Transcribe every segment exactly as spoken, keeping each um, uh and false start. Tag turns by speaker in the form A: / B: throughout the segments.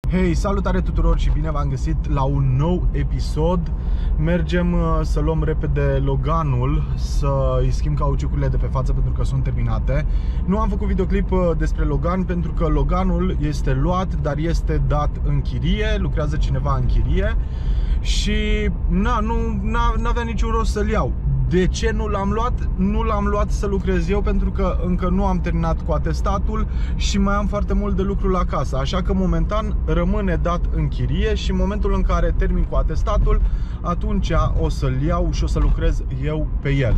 A: Hei, salutare tuturor și bine v-am găsit la un nou episod. Mergem uh, să luăm repede Loganul, să îi schimb cauciucurile de pe față pentru că sunt terminate. Nu am făcut videoclip uh, despre Logan pentru că Loganul este luat, dar este dat în chirie, lucrează cineva în chirie și na, nu n-avea niciun rost să-l iau. De ce nu l-am luat? Nu l-am luat să lucrez eu pentru că încă nu am terminat cu atestatul și mai am foarte mult de lucru la casă. Așa că momentan rămâne dat în chirie și în momentul în care termin cu atestatul, atunci o să-l iau și o să lucrez eu pe el.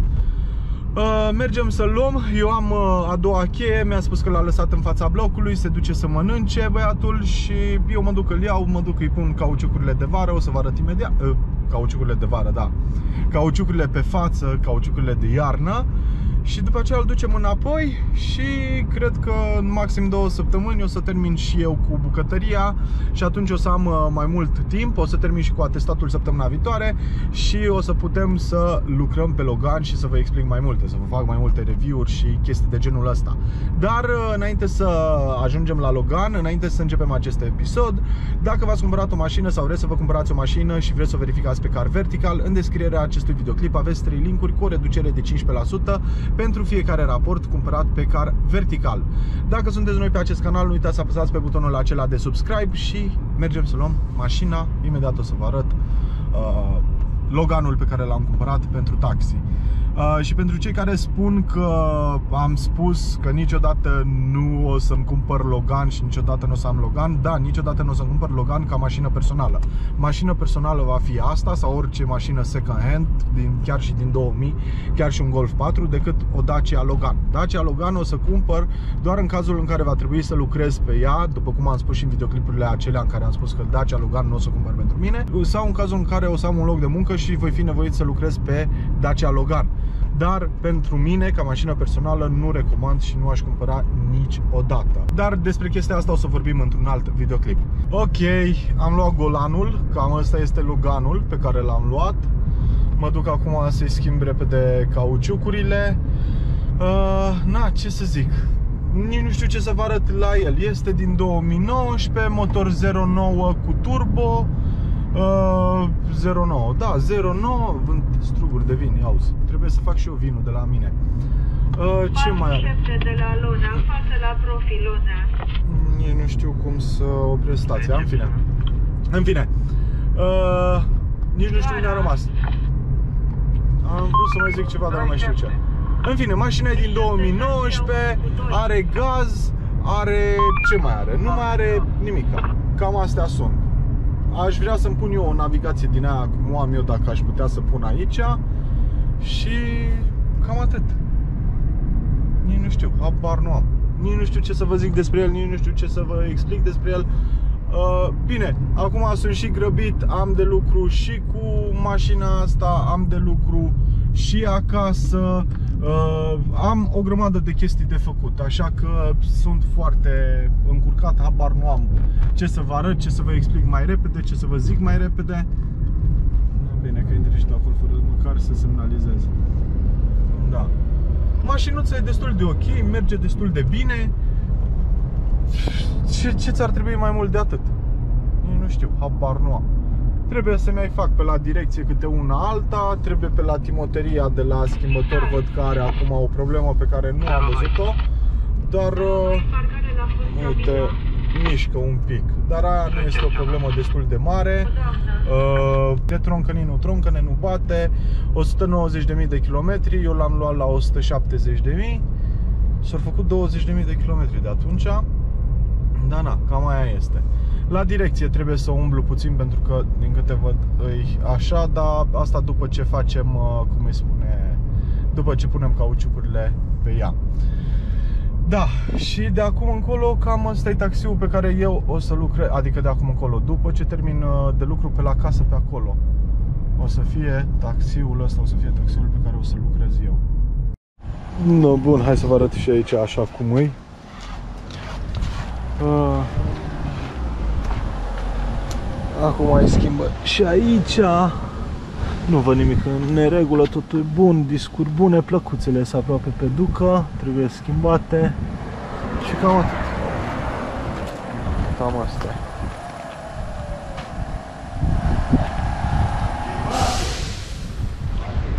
A: Uh, mergem să-l luăm. Eu am uh, a doua cheie, mi-a spus că l-a lăsat în fața blocului, se duce să mănânce băiatul și eu mă duc, îl iau, mă duc, îi pun cauciucurile de vară, o să vă arăt imediat. Uh, cauciucurile de vară, da. Cauciucurile pe față, cauciucurile de iarnă. Și după aceea îl ducem înapoi și cred că în maxim două săptămâni o să termin și eu cu bucătăria și atunci o să am mai mult timp, o să termin și cu atestatul săptămâna viitoare și o să putem să lucrăm pe Logan și să vă explic mai multe, să vă fac mai multe review-uri și chestii de genul ăsta. Dar înainte să ajungem la Logan, înainte să începem acest episod, dacă v-ați cumpărat o mașină sau vreți să vă cumpărați o mașină și vreți să o verificați pe Car Vertical, în descrierea acestui videoclip aveți trei linkuri cu o reducere de cincisprezece la sută pentru fiecare raport cumpărat pe Car Vertical. Dacă sunteți noi pe acest canal, nu uitați să apăsați pe butonul acela de subscribe și mergem să luăm mașina. Imediat o să vă arăt uh, Loganul pe care l-am cumpărat pentru taxi. Uh, și pentru cei care spun că am spus că niciodată nu o să-mi cumpăr Logan și niciodată nu o să am Logan, da, niciodată nu o să-mi cumpăr Logan ca mașină personală. Mașină personală va fi asta sau orice mașină second hand, din, chiar și din două mii, chiar și un Golf patru, decât o Dacia Logan. Dacia Logan o să cumpăr doar în cazul în care va trebui să lucrez pe ea, după cum am spus și în videoclipurile acelea în care am spus că Dacia Logan nu o să o cumpăr pentru mine, sau în cazul în care o să am un loc de muncă și voi fi nevoit să lucrez pe Dacia Logan. Dar pentru mine, ca mașină personală, nu recomand și nu aș cumpăra niciodată. Dar despre chestia asta o să vorbim într-un alt videoclip. Ok, am luat Golanul, cam ăsta este Loganul pe care l-am luat. Mă duc acum să-i schimb repede cauciucurile. uh, Na, ce să zic, nici nu știu ce să vă arăt la el. Este din două mii nouăsprezece, motor zero nouă cu turbo. Uh, zero nouă, da, zero nouă, vând struguri de vin, auzi. Trebuie să fac și eu vinul de la mine. uh, Ce mai are?
B: De la Luna, față la Profi Luna.
A: Eu nu știu cum să opresc stația, în fine. În fine uh, nici nu știu unde a rămas. Am vrut să mai zic ceva, dar nu mai știu ce. În fine, mașina e din două mii nouăsprezece, are gaz, are... ce mai are? Nu mai are nimica. Cam astea sunt. Aș vrea să-mi pun eu o navigație din aia cum o am eu, dacă aș putea să pun aici. Și cam atât. Nici nu știu, habar nu am. Nici nu știu ce să vă zic despre el, nici nu știu ce să vă explic despre el. uh, Bine, acum sunt și grăbit, am de lucru și cu mașina asta, am de lucru și acasă. Uh, am o grămadă de chestii de făcut, așa că sunt foarte încurcat, habar nu am ce să vă arăt, ce să vă explic mai repede, ce să vă zic mai repede. Bine că intri și tu acolo fără măcar să semnalizez. Da. Mașinuța e destul de ok, merge destul de bine. Ce, ce ți-ar trebui mai mult de atât? Nu știu, habar nu am. Trebuie să mai fac pe la direcție câte una alta, trebuie pe la timoteria de la schimbător, văd că are acum o problemă pe care nu am văzut-o, dar uh, uite, mișcă un pic, dar aia nu este o problemă destul de mare. uh, De troncăni nu troncăne, nu bate. O sută nouăzeci de mii de kilometri, eu l-am luat la o sută șaptezeci de mii. S-au făcut douăzeci de mii de kilometri de atunci. Da, na, cam aia este. La direcție trebuie să umblu puțin pentru că, din câte văd, îi așa, dar asta după ce facem, cum îi spune, după ce punem cauciucurile pe ea. Da, și de acum încolo cam ăsta e taxiul pe care eu o să lucrez, adică de acum încolo, după ce termin de lucru pe la casă pe acolo, o să fie taxiul ăsta, o să fie taxiul pe care o să lucrez eu. No, bun, hai să vă arăt și aici așa cum e. Uh. Acum mai schimbă și aici. Nu văd nimic în neregulă, totul e bun, discuri bune, plăcuțele sunt aproape pe ducă, trebuie schimbate și cam atât. Cam asta.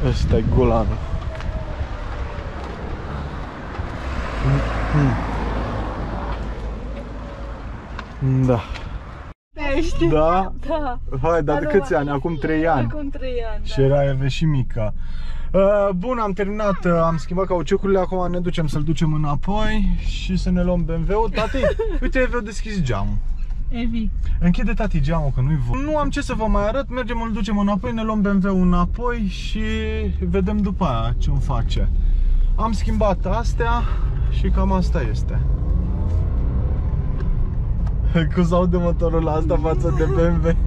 A: Ăsta e golanul. Da.
C: Ești?
A: Da?
C: Da.
A: Hai, dar de câți ani? Acum trei ani.
C: Acum trei ani,
A: Și
C: da.
A: era Eve și mică. Uh, bun, am terminat, uh, am schimbat cauciucurile, acum ne ducem să-l ducem înapoi și să ne luăm B M W-ul. Tati, uite, Eve, a deschis geamul.
C: Evi.
A: Închide, tati, geamul, că nu-i vor. Nu am ce să vă mai arăt, mergem, îl ducem înapoi, ne luăm B M W-ul înapoi și vedem după aia ce-mi face. Am schimbat astea și cam asta este. Cum s-aude motorul la asta față de B M W?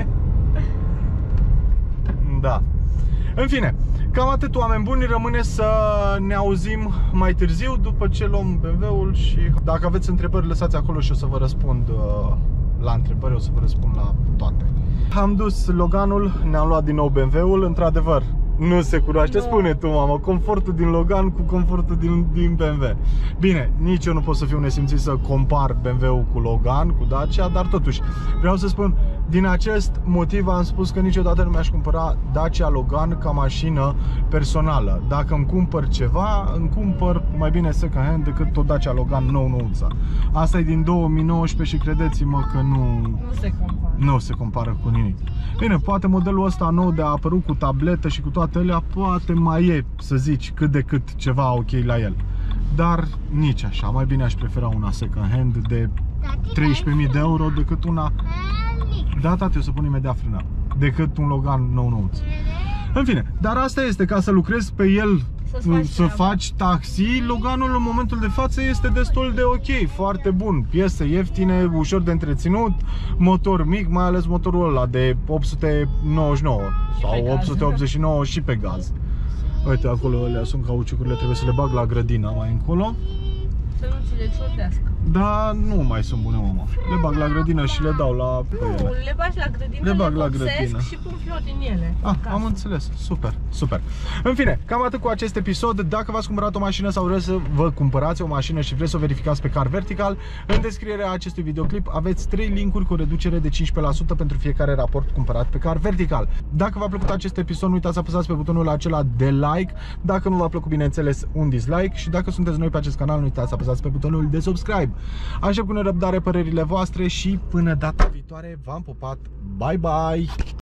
A: Da. În fine, cam atât, oameni buni, rămâne să ne auzim mai târziu după ce luăm B M W-ul și dacă aveți întrebări, lăsați acolo și o să vă răspund uh, la întrebări, o să vă răspund la toate. Am dus Loganul, ne-am luat din nou B M W-ul, într-adevăr, nu se cunoaște, no. Spune tu, mamă, confortul din Logan cu confortul din, din B M W. Bine, nici eu nu pot să fiu nesimțit să compar B M W-ul cu Logan, cu Dacia, dar totuși, vreau să spun, din acest motiv am spus că niciodată nu mi-aș cumpăra Dacia Logan ca mașină personală. Dacă îmi cumpăr ceva, îmi cumpăr mai bine second hand decât o Dacia Logan nou-nouță. Asta e din două mii nouăsprezece și credeți-mă că nu,
C: Nu se compară.
A: nu se compară cu nimic. Bine, poate modelul ăsta nou de a apărut cu tabletă și cu toate alea, poate mai e, să zici, cât de cât ceva ok la el. Dar nici așa, mai bine aș prefera una second hand de treisprezece mii de euro decât una... Da, tati, o să pun imediat frâna. Decât un Logan nou-nouț. În fine, dar asta este, ca să lucrezi pe el,
C: faci
A: să faci taxi, Loganul în momentul de față este destul de ok, foarte bun. Piese ieftine, ușor de întreținut, motor mic, mai ales motorul ăla de opt sute nouăzeci și nouă sau opt sute optzeci și nouă și pe gaz. Uite, acolo alea sunt cauciucurile, trebuie să le bag la grădina mai încolo.
C: Să nu ți le ciordească.
A: Dar nu mai sunt bune, mama. Le bag la grădină și le dau la pe
C: Nu,
A: ele.
C: le bagi la grădină,
A: Le
C: le,
A: bag
C: le
A: la
C: vopsesc
A: grădină.
C: și pun flori în ele.
A: Ah, am înțeles. Super, super. În fine, cam atât cu acest episod. Dacă v-ați cumpărat o mașină sau vreți să vă cumpărați o mașină și vreți să o verificați pe Car Vertical, în descrierea acestui videoclip aveți trei linkuri cu o reducere de cincisprezece la sută pentru fiecare raport cumpărat pe Car Vertical. Dacă v-a plăcut acest episod, nu uitați să apăsați pe butonul acela de like. Dacă nu v-a plăcut, bineînțeles, un dislike. Și dacă sunteți noi pe acest canal, nu uitați să apăsați pe butonul de subscribe. Aștept cu nerăbdare părerile voastre și până data viitoare v-am pupat. Bye bye!